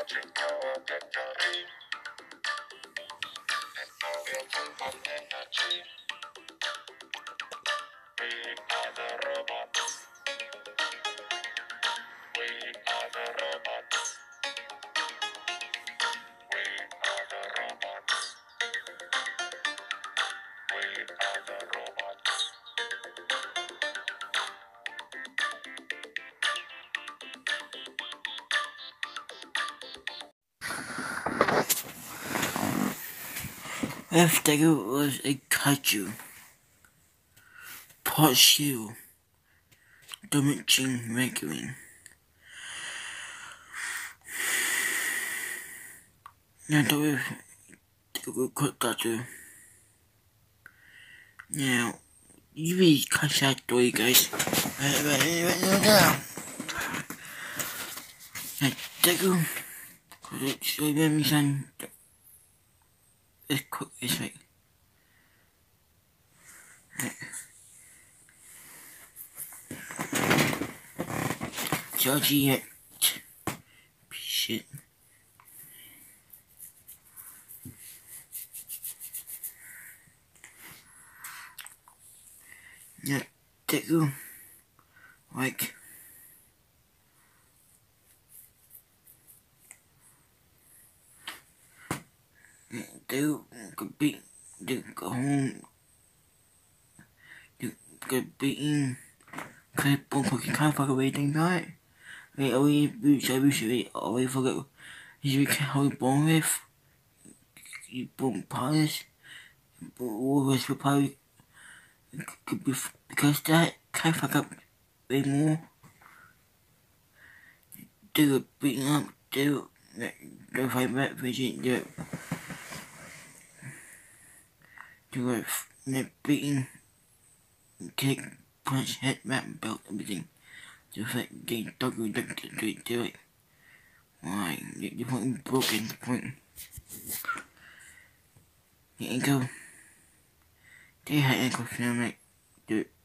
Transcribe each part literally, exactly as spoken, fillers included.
If deku was a kaiju, part two, dormant regularly. Now, do we cut that too? Now, you really cut that story, guys. Right, right, right, right now. Now, deku, because it's so very son. Let's cook this way. Georgie yet. Shit. Yeah, deku. Like. Deku could beat. Deku go home. Deku could beating. Cause Bonk can't fuck away things, right? Wait, are we boots? I wish we always forget. Is we can't hold Bonk with. You Bonk pies. All of us will probably. Could be because that can't fuck up way more. Do a beating up. Do. Do fight back vision. Do it. Do a beating. Kick. Punch, head, map, belt, everything. Just like they dog you do it, do it. Why? You point broken the point. The ankle. They had ankle film like do it.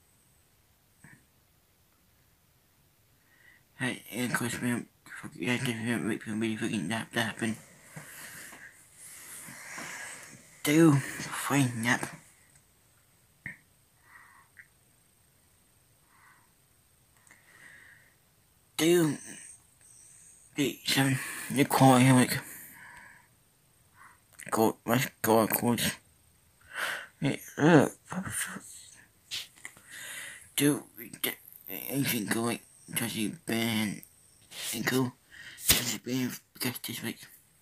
Had ankle film. Fuck you had to film right from really fucking that that happened. Do fine nap. Do the seven the call him like go let's go of course. Hey, uh, do anything go like Jesse Ben and go Jesse Ben because this week.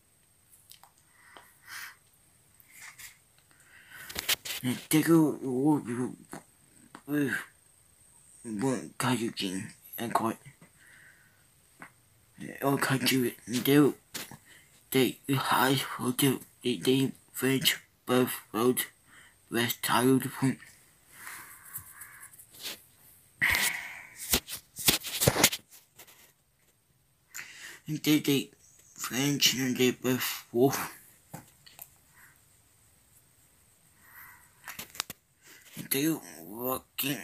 And deku with one kaiju king and quite. All kaiju do they high hotel they they French both roads west tile the point. And they they French and they both wolf. And they walking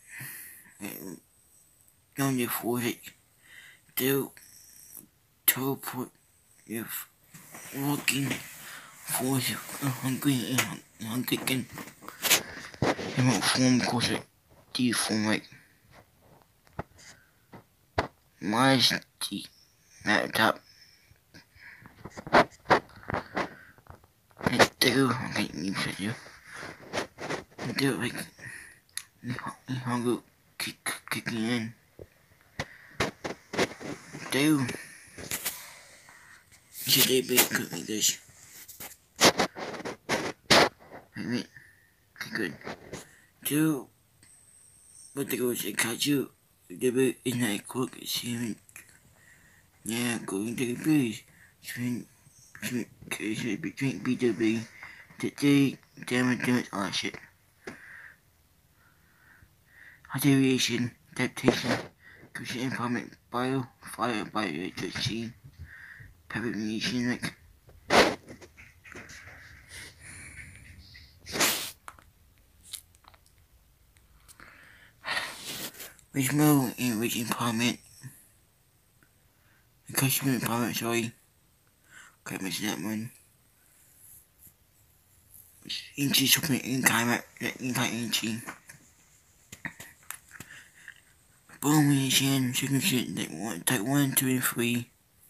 on the forehead. They teleport if walking for hungry and hungry again. They won't form cause it deform like my the laptop. I do I need to do. I do like hungry kick kicking in. Do should they be good with this? I mean, okay, good. Do but they go to kaiju. The boat is not quick, seeming. Yeah, going to the breeze. Between between B two B. Today, damage damage all that shit. Radiation, adaptation, cushion empowerment, bio, fire, bio, electricity, permeation, like. Rich mode in rich empowerment. Cushion empowerment, sorry. can't miss that one. Inchi something in climate, in kind inchi. Boom, Asian, chicken shit, take one, take one, two, and three.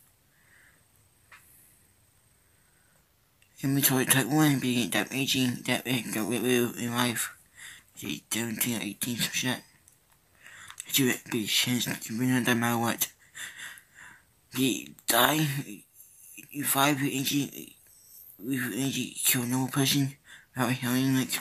Inventory type one being that aging, that it got rid of in life. seventeen, eighteen, some shit. Do it, be chance to win no matter what. You die, you five inches, with energy kill no person without healing like.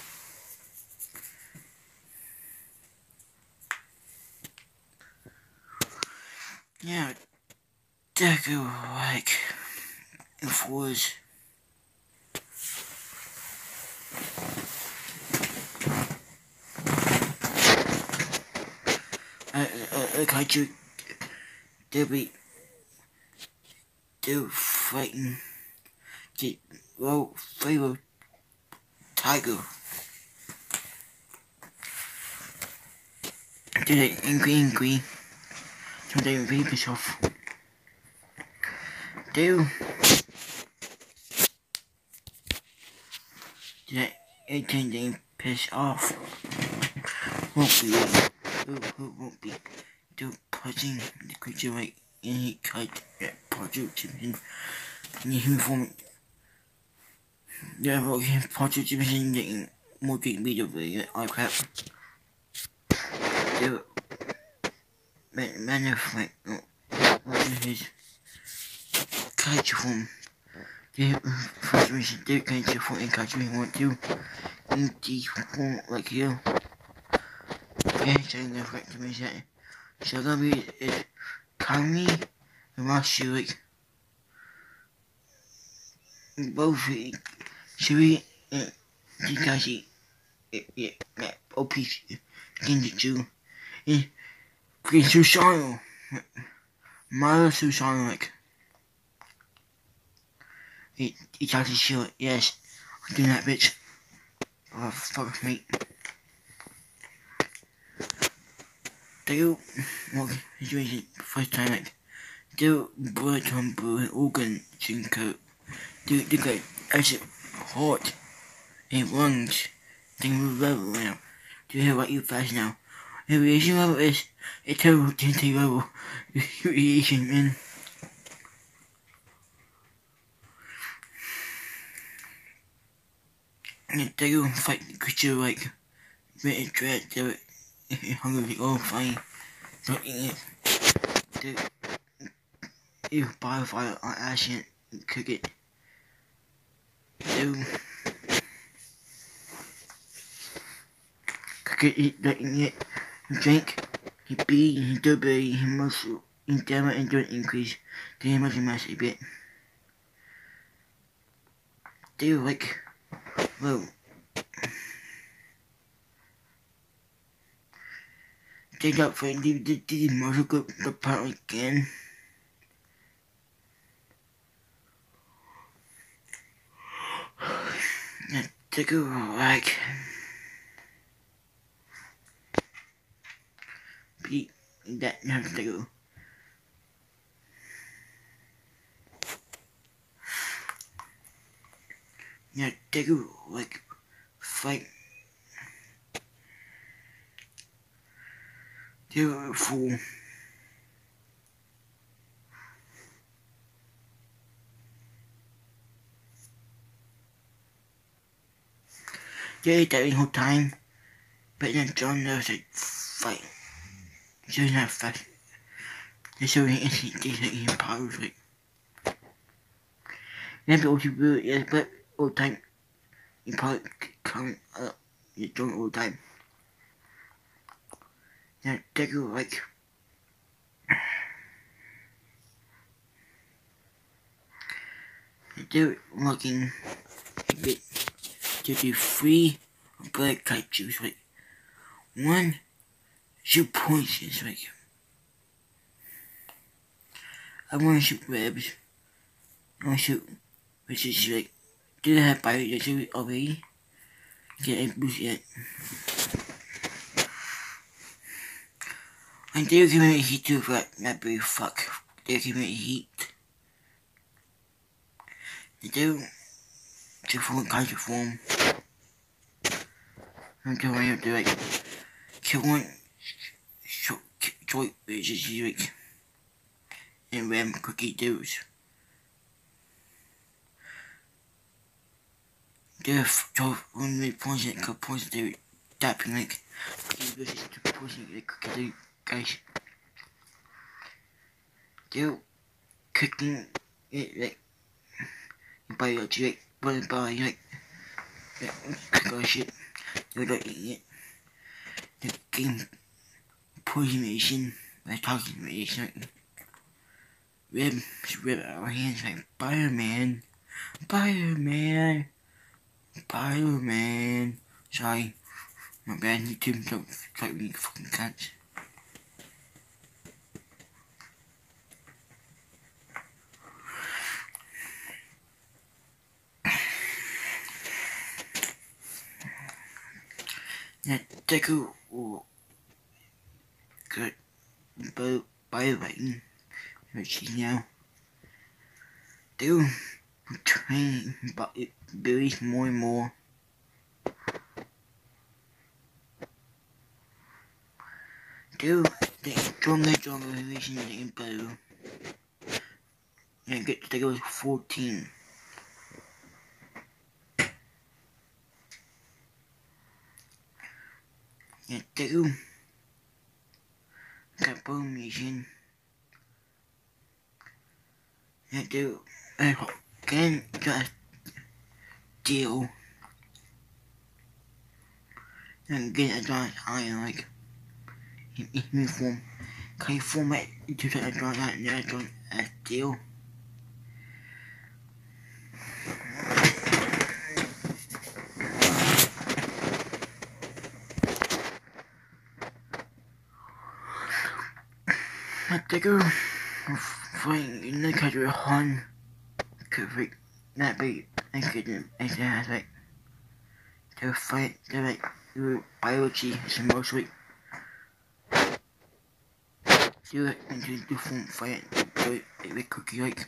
Yeah, deku like it was. A, a, a kaiju, they'll be, they'll fighting, the well, favorite tiger. They're angry, angry, so they rape herself. They'll, they're intending piss off. Won't be, who, who won't be, they're punching the creature like any kite that project in the human form. They're working project in the multimedia video, I crap. They're man of like, what is his kaiju form? They first reason they kaiju form in kaiju he want to in the form like here. Okay, so I'm gonna correct me that. So gonna be is Kami and Mashi like both Shuri and Jikashi yeah O P Genjutsu and Green Susanoo Mara Susanoo like Itachi Shield, yes, I'm doing that bitch. Oh fuck me. They walk situation first time like they blood on blue organ coat. They they got acid heart and lungs. They move level now. Do you hear what you fast now? The radiation level is a terrible ten level radiation man. And they go and fight the creature like very dread, they're hungry, oh fine. So eat it. They if biofire on action cook it. They cook it, eat letting it drink. He be he double he muscle in damage and don't increase. They must mass a bit. They like well they got for the the the muscle group the part again. Now take a like be that have to go. Now take a like fight. They were a fool. They ate that whole time, but then John knows a fight. So he's not fast. They're showing instant decent in powers like. Then people who do it, yes, but all the time, you probably come up, you don't all the time. Now, they go like. They're looking a bit to do three black kaijus, like one shoot poisons, like I want to shoot webs. I want to shoot, which is like, do they have bio shoot already? Get a boost yet. And they're giving me heat too, but not very fuck. They're giving me heat. You do to form kaiju form. I'm going to do like kill one short joint versus like and ram cookie dudes. There's twelve only poison and poison dude tapping like cookie versus two poison like cookie dude guys. They're cooking it like by your like by by like cook shit. They're not eating it. The game poisonation by talking to me something. Rib rib our hands like Spider-Man. Spider-Man. Spider-Man. Sorry. My bad, YouTube don't strike me fucking cunts. That deku or good boat by writing which is now do train but it builds more and more. Do the stronger stronger relation in bow and get to go fourteen. And do got bone mission and do again just deal and get advanced iron like in uniform. Can you format into the advanced iron and as deal? I think I'm fighting in the country Han could like not be I couldn't I said like to fight to like do biology is mostly do it into different fight do it with cookie like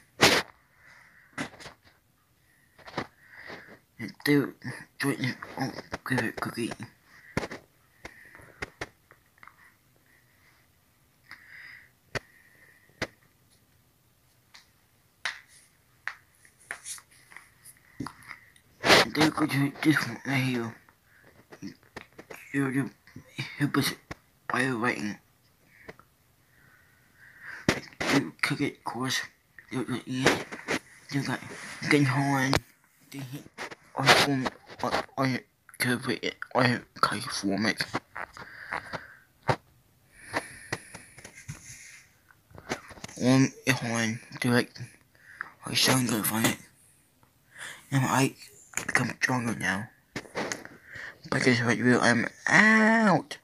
and do do it oh give it cookie. They go to different here. You do help us by writing. You cook it, course. You do eat. You got getting horn. They hit on form on on cover it on kai form it. On a horn direct. I sound good on it. And I become stronger now. Because right here I'm out.